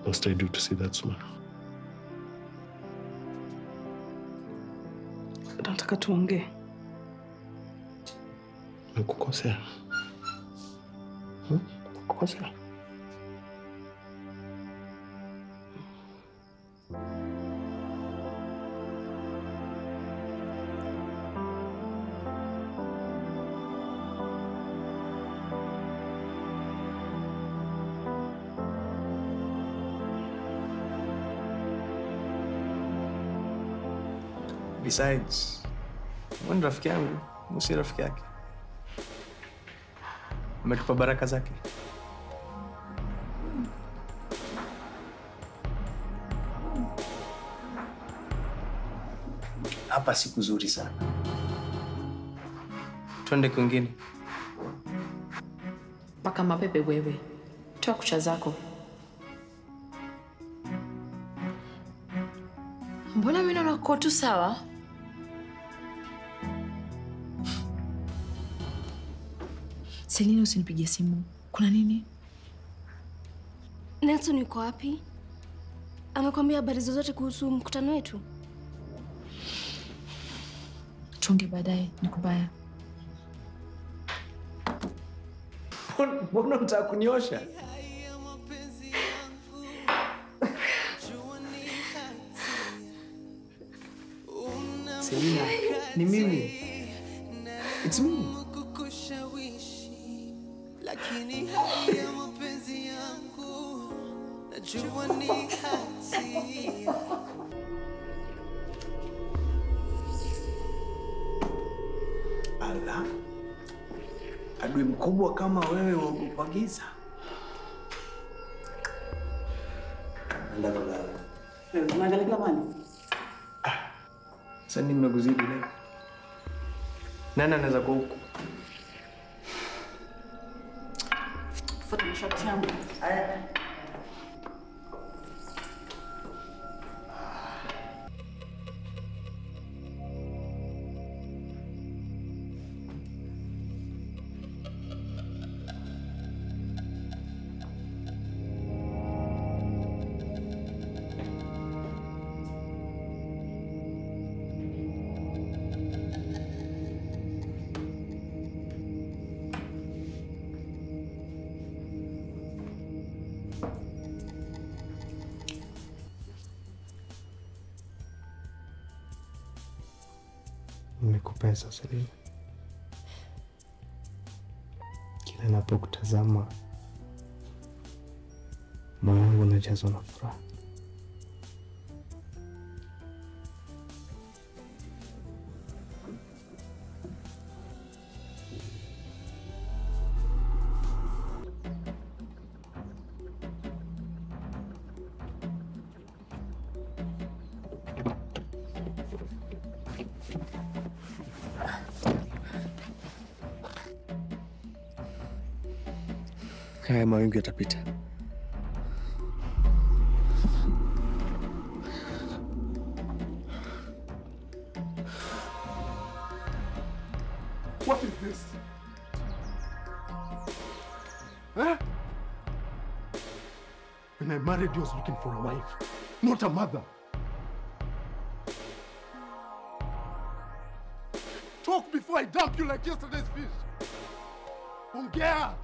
must I do to see that smile? Nataka tuongee. Nikukosea? Nikukosea? Besides, wewe ni rafiki yangu, mimi rafiki yake. Umetupa baraka zake. Hapa siku nzuri sana. Twende kwingine. Paka mapepe wewe. Toa kucha zako. Mbona mimi naona uko tu sawa? Selina, usinipigie simu. Kuna nini? Nelson yuko wapi? Amekwambia habari zozote kuhusu mkutano wetu? Tuongee baadaye, ni kubaya. Mbona unataka kuniosha? Selina, ni mimi. It's me. Lakini hali ya mapenzi yangu najua ni hati. Ala, adui mkubwa kama wewe waogopa giza. Ndalala. Unaangalia kama nani? Sasa nimekuzidi leo. Nani anaweza kuwa huko? Fuata mashati yangu. Nimekupenda Selina. Kila ninapokutazama moyo wangu unajazwa na furaha. Haya mawingu yatapita. What is this? Huh? When I married you, I was looking for a wife, not a mother. Talk before I dump you like yesterday's fish. Ongea.